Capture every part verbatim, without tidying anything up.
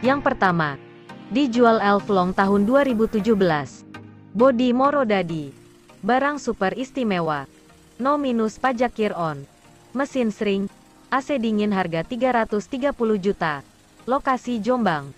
Yang pertama, dijual Elflong tahun dua ribu tujuh belas. Bodi Morodadi. Barang super istimewa. No minus pajak year on. Mesin sering, A C dingin harga tiga ratus tiga puluh juta. Lokasi Jombang.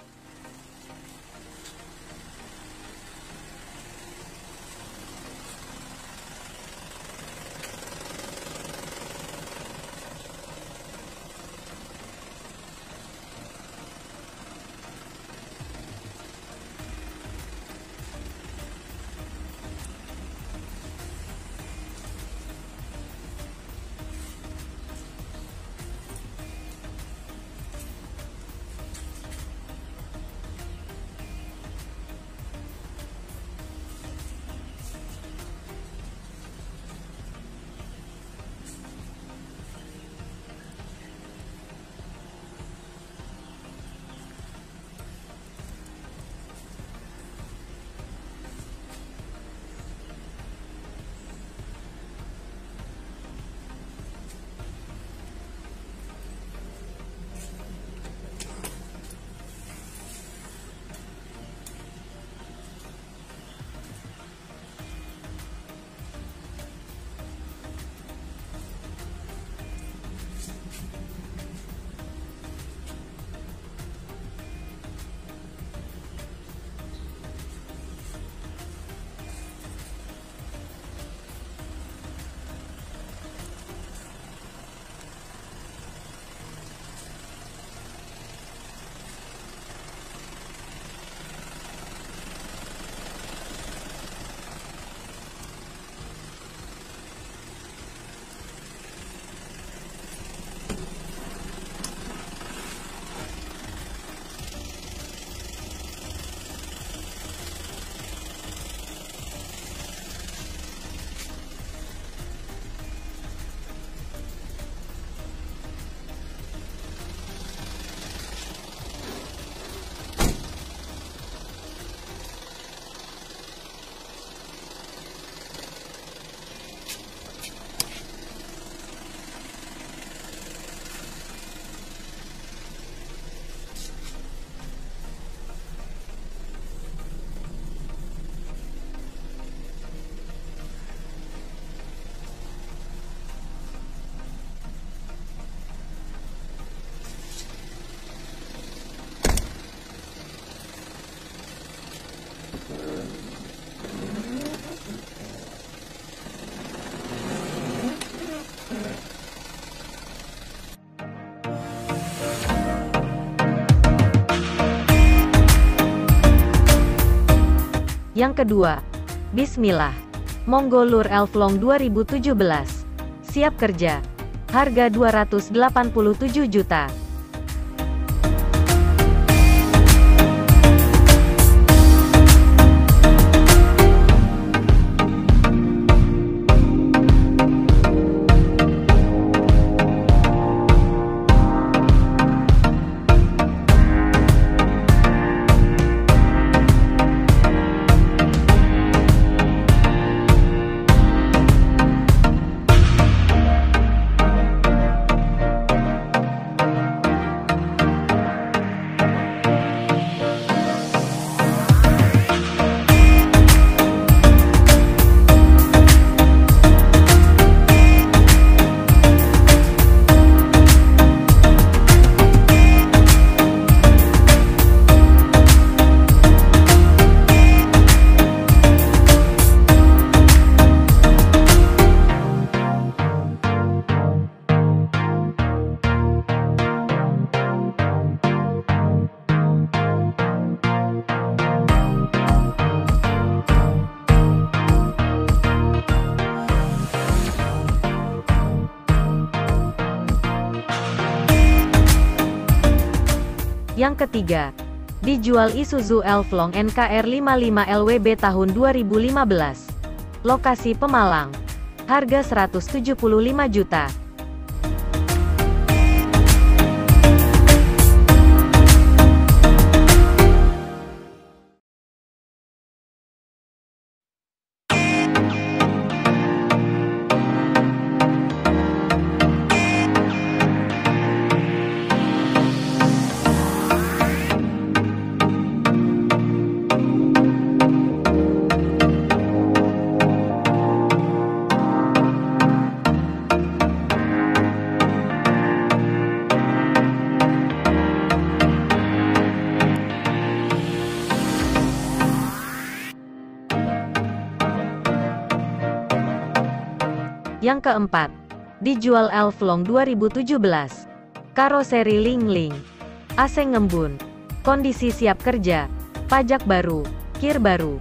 Yang kedua, Bismillah. Monggolur Elflong dua ribu tujuh belas. Siap kerja. Harga dua ratus delapan puluh tujuh juta. Yang ketiga, dijual Isuzu Elflong N K R lima puluh lima L W B tahun dua ribu lima belas. Lokasi Pemalang. Harga seratus tujuh puluh lima juta. Yang keempat, dijual Elf Long dua ribu tujuh belas. Karoseri Ling Ling. A C ngembun. Kondisi siap kerja. Pajak baru. Kir baru.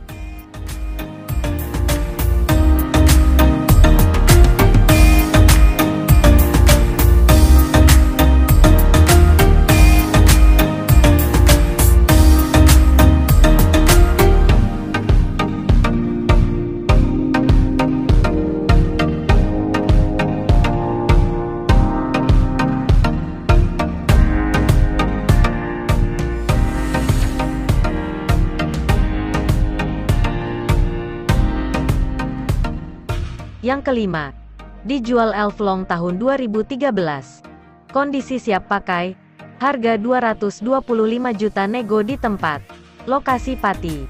Yang kelima, dijual Elf Long tahun dua ribu tiga belas. Kondisi siap pakai, harga dua ratus dua puluh lima juta, nego di tempat. Lokasi Pati.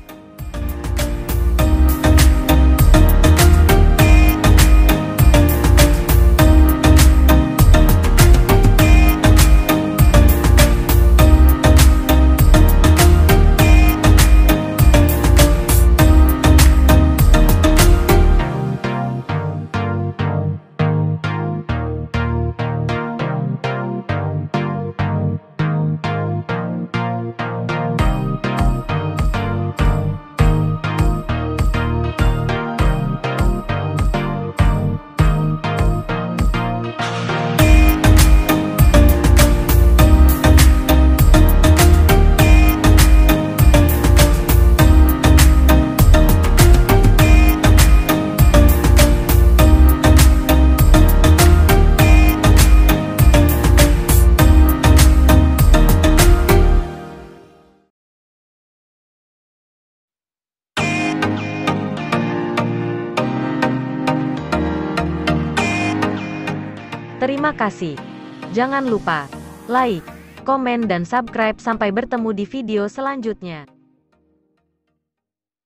Terima kasih. Jangan lupa like, komen dan subscribe. Sampai bertemu di video selanjutnya.